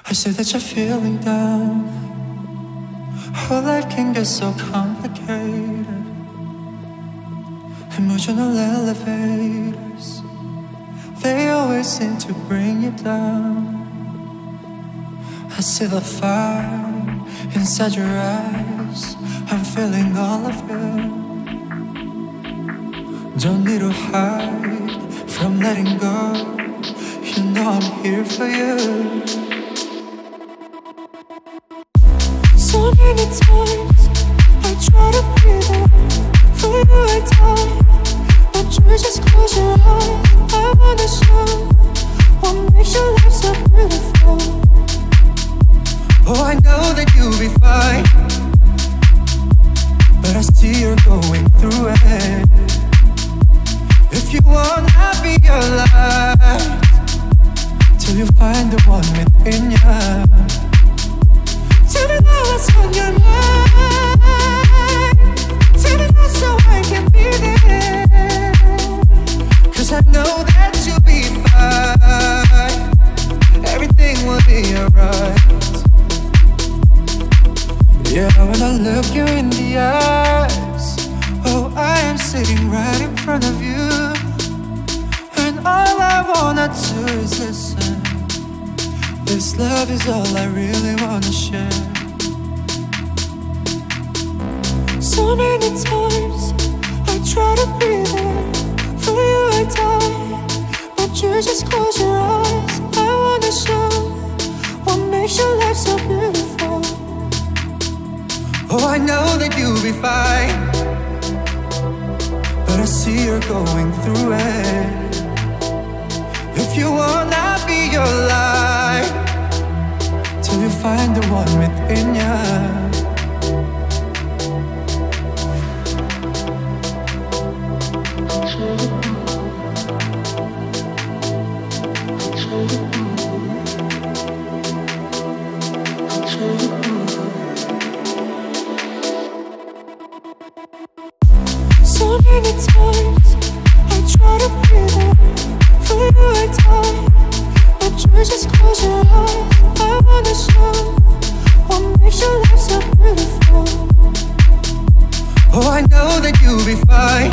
I see that you're feeling down. How life can get so complicated. Emotional elevators, they always seem to bring you down. I see the fire inside your eyes. I'm feeling all of it. Don't need to hide from letting go. You know I'm here for you. So many times I try to be there for you at times, but you just close your eyes. I wanna show what makes your life so beautiful. Oh, I know that you'll be fine, but I see you're going through it. If you want, I'll be your light till you find the one within you. Tell me now what's on your mind. Tell me now so I can be there. 'Cause I know that you'll be fine. Everything will be alright. Yeah, when I look you in the eyes, oh, I am sitting right in front of you, and all I wanna do is listen. This love is all I really wanna share. So many times I try to be there for you at times, but you just close your eyes. I wanna show what makes your life so beautiful. Oh, I know that you'll be fine, but I see you're going through it. If you want, I'll be your light till you find the one within you. So many times I try to be there for you at times, but you just close your eyes. I wanna show what makes your life so beautiful. Oh, I know that you'll be fine,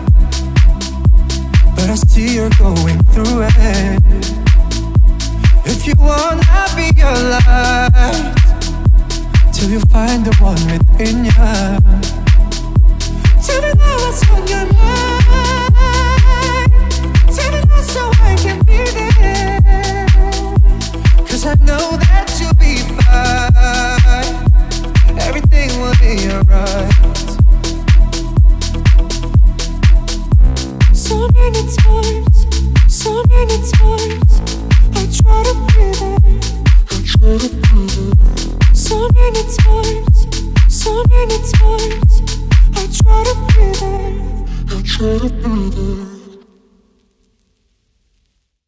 but I see you're going through it. If you want, I'll be your light till you find the one within you. Tell me now what's on your mind. Tell me now so I can be there. 'Cause I know that you'll be fine. Everything will be alright. So many times I try to be there. So many times I try to be there.